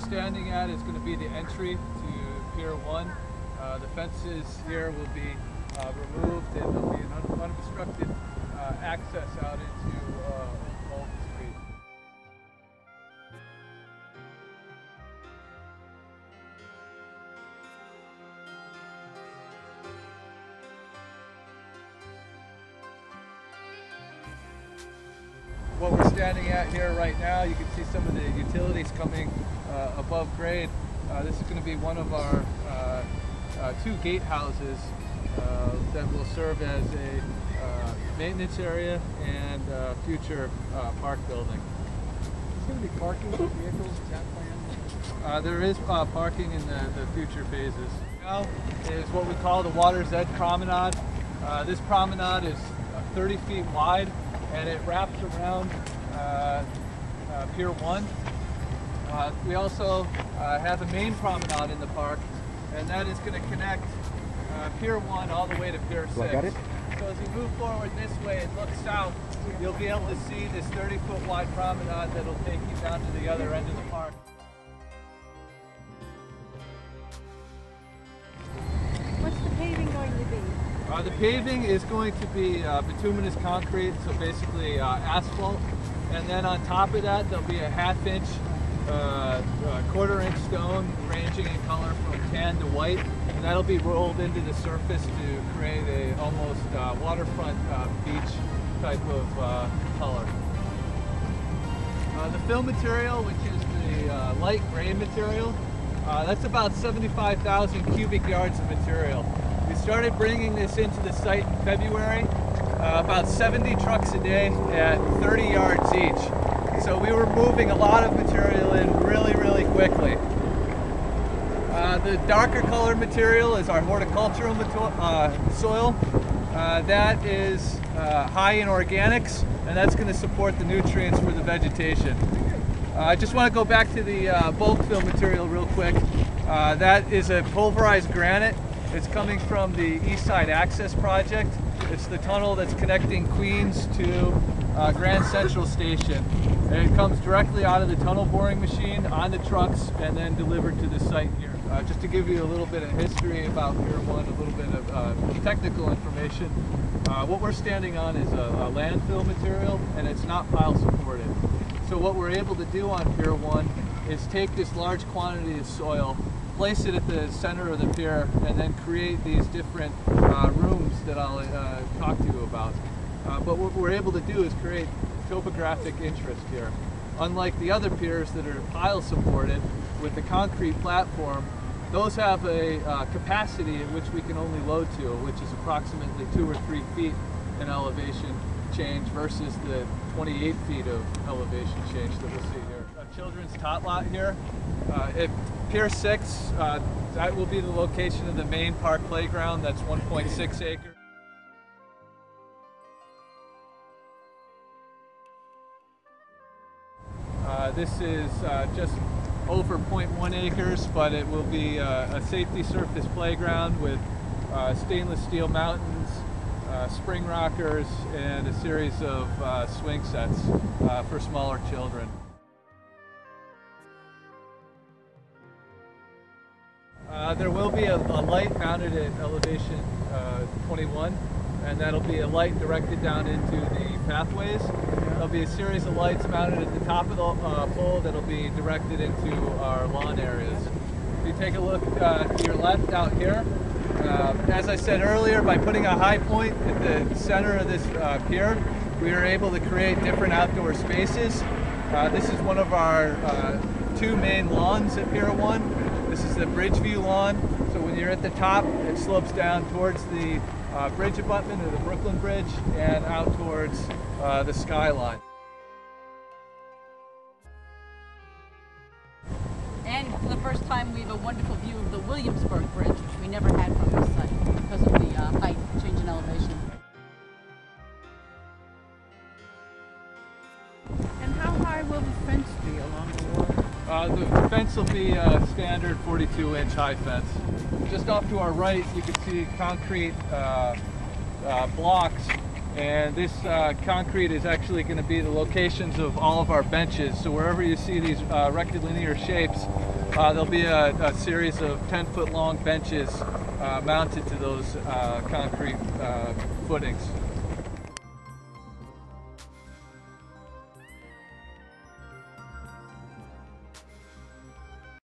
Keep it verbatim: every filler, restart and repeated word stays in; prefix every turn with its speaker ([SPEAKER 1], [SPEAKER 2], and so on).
[SPEAKER 1] standing at is going to be the entry to Pier one. Uh, the fences here will be uh, removed and there'll be an un unobstructed uh, access out into uh, Walton Street. What we're standing at here right now, you can see some of the utilities coming uh, above grade. Uh, this is going to be one of our uh, uh, two gatehouses uh, that will serve as a uh, maintenance area and uh, future uh, park building.
[SPEAKER 2] Is there going to be parking for vehicles? Is that planned?
[SPEAKER 1] Uh, there is uh, parking in the, the future phases. Now is what we call the Water's Edge Promenade. Uh, this promenade is thirty feet wide and it wraps around uh, uh, Pier one. Uh, we also uh, have a main promenade in the park, and that is going to connect uh, Pier one all the way to Pier six.
[SPEAKER 2] Do I got it?
[SPEAKER 1] So as you move forward this way and look south, you'll be able to see this thirty foot wide promenade that will take you down to the other end of the park.
[SPEAKER 3] What's the paving going to be?
[SPEAKER 1] Uh, the paving is going to be uh, bituminous concrete, so basically uh, asphalt, and then on top of that there'll be a half inch, uh, uh, quarter inch stone ranging in color from tan to white, and that'll be rolled into the surface to create a almost uh, waterfront uh, beach type of uh, color. Uh, the fill material, which is the uh, light gray material, uh, that's about seventy-five thousand cubic yards of material. We started bringing this into the site in February, uh, about seventy trucks a day at thirty yards each. So we were moving a lot of material in really, really quickly. Uh, the darker colored material is our horticultural uh, soil. Uh, that is uh, high in organics, and that's going to support the nutrients for the vegetation. Uh, I just want to go back to the uh, bulk fill material real quick. Uh, that is a pulverized granite. It's coming from the East Side Access Project. It's the tunnel that's connecting Queens to uh, Grand Central Station. And it comes directly out of the tunnel boring machine on the trucks and then delivered to the site here. Uh, just to give you a little bit of history about Pier one, a little bit of uh, technical information. Uh, what we're standing on is a, a landfill material, and it's not pile supported. So what we're able to do on Pier one is take this large quantity of soil, place it at the center of the pier, and then create these different uh, rooms that I'll uh, talk to you about. Uh, but what we're able to do is create topographic interest here. Unlike the other piers that are pile supported with the concrete platform, those have a uh, capacity at which we can only load to, which is approximately two or three feet in elevation change versus the twenty-eight feet of elevation change that we'll see here. A children's tot lot here. Uh, at Pier six, uh, that will be the location of the main park playground. That's one point six acres. Uh, this is uh, just over zero point one acres, but it will be uh, a safety surface playground with uh, stainless steel mountains, uh, spring rockers, and a series of uh, swing sets uh, for smaller children. Uh, there will be a, a light mounted at elevation uh, twenty-one, and that'll be a light directed down into the pathways. There'll be a series of lights mounted at the top of the uh, pole that'll be directed into our lawn areas. If you take a look uh, to your left out here, uh, as I said earlier, by putting a high point at the center of this uh, pier, we are able to create different outdoor spaces. Uh, this is one of our uh, two main lawns at Pier one. This is the Bridgeview lawn, so when you're at the top, it slopes down towards the uh, bridge abutment or the Brooklyn Bridge and out towards uh, the skyline.
[SPEAKER 4] And for the first time, we have a wonderful view of the Williamsburg Bridge, which we never had from this site because of the uh, height change in elevation.
[SPEAKER 3] And how high will the fence be along the wall?
[SPEAKER 1] Uh, the fence will be a standard forty-two inch high fence. Just off to our right, you can see concrete uh, uh, blocks, and this uh, concrete is actually going to be the locations of all of our benches. So wherever you see these uh, rectilinear shapes, Uh, there'll be a, a series of ten foot long benches uh, mounted to those uh, concrete uh, footings.